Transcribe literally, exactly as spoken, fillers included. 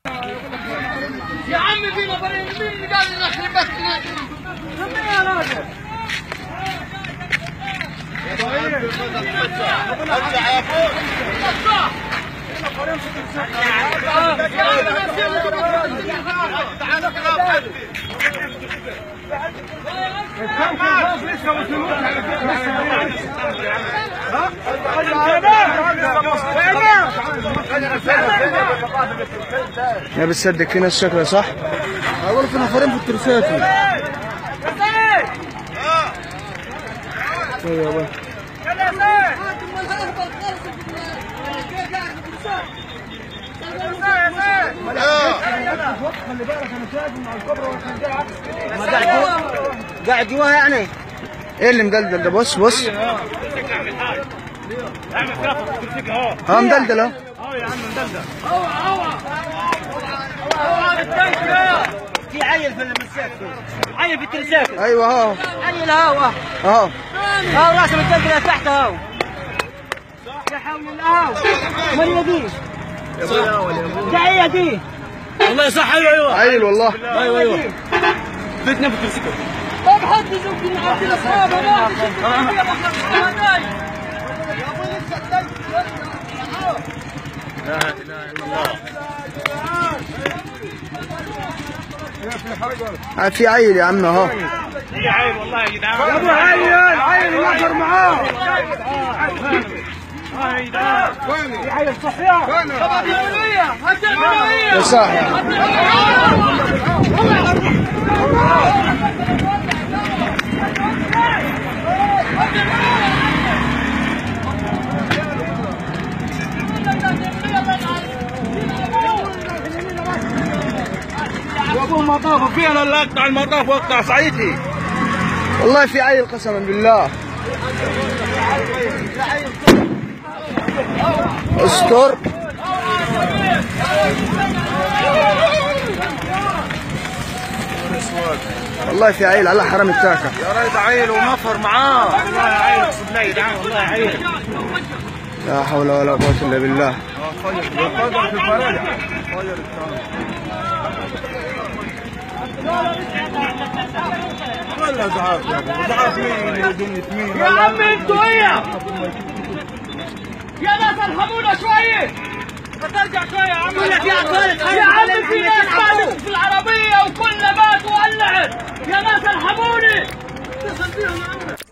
يا عمي في نفرين، مين اللي قال لنا نخرب بس؟ مين يا راجل؟ ارجع يا اخوي. يا بتصدق في ناس شكلها صح؟ اقول في نفرين في الترساتي. ايوه خلي بالك انا شايف مع الكبرى والخنجره قاعد جواها يعني. ايه اللي مدلدل ده؟ بص بص ها مدلدل اهو. اه يا عم مدلدل. في عيل في المساك، عيل في الترساكل. ايوه اهو عيل اهو اهو اهو راسه متدلدل تحت اهو. لا حول الله. من يديه؟ يا ابويا ولا يا ابويا؟ ده عيل يديه. والله صح. ايوه ايوه عيل والله. ايوه ايوه بيتنا في الترساكل. طب حد يزق من عند الاصحاب هذول. لا اله الا الله. في عيل يا عم اهو. في عيل والله يا جدعان. يا ابو عيل عيل ينظر معاه. اه يا جدعان. في عيل صحيح. يا صاحبي وابوه مطاف فيها لا اقطع المطاف واقطع صعيدي. والله في عيل قسما بالله. استر. والله في عيل على حرام التاكه. يا ريت عيل ونفر معاه. والله عيل اقسم بالله يا جدعان. والله عيل. لا حول ولا قوة الا بالله. ولا زعاف يا ابو زعاف مين ودنيا مين؟ يا عم انتوا ايه؟ يا ناس ارحمونا شوية. ترجع شويه يا عم. يا عم في ناس ماتت في العربية وكلها مات وولعت. يا ناس ارحموني. اتصل بيهم يا عم.